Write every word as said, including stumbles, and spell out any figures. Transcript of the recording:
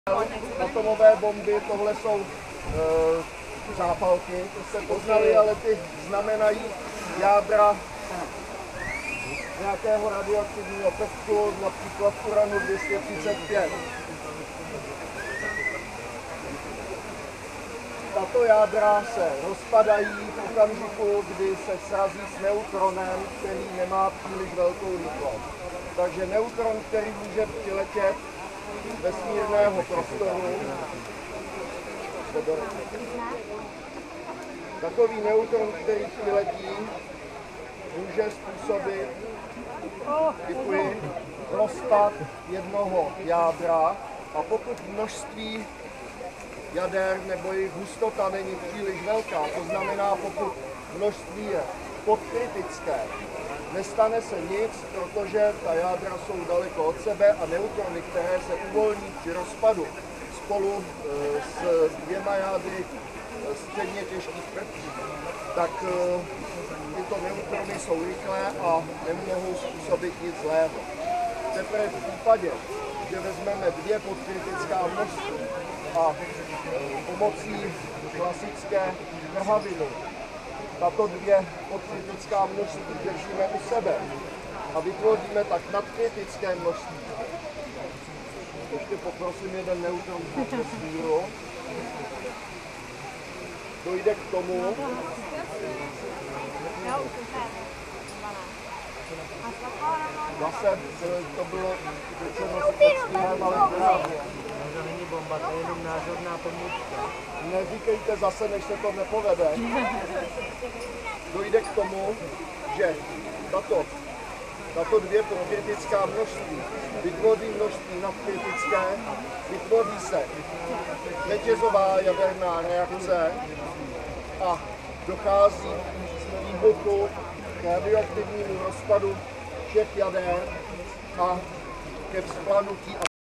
Atomové bomby, tohle jsou e, zápalky, to jste poznali, ale ty znamenají jádra nějakého radioaktivního prvku, například uranu dvě stě třicet pět. Tato jádra se rozpadají v okamžiku, kdy se srazí s neutronem, který nemá příliš velkou rychlost. Takže neutron, který může přiletět vesmírného prostoru, takový neutron, který přiletí, může způsobit děkuji, rozpad jednoho jádra, a pokud množství jader nebo jejich hustota není příliš velká, to znamená, pokud množství je podkritické, nestane se nic, protože ta jádra jsou daleko od sebe a neutrony, které se uvolní při rozpadu spolu s dvěma jádry středně těžkých prvků, tak tyto neutrony jsou rychlé a nemohou způsobit nic zlého. Teprve v případě, že vezmeme dvě podkritická množství a pomocí klasické trhaviny tato dvě podkritická množství držíme u sebe a vytvoříme tak nadkritické množství. Ještě poprosím jeden neutron z vesmíru. Dojde k tomu, zase to bylo řečeno s textilem, ale to není bomba, to je jenom názorná pomůcka. Neříkejte zase, než se to nepovede. Dojde k tomu, že tato, tato dvě podkritická množství vytvoří množství nadkritické, vytvoří se řetězová jaderná reakce a dochází k výbuchu, k radioaktivnímu rozpadu všech jader a ke vzplanutí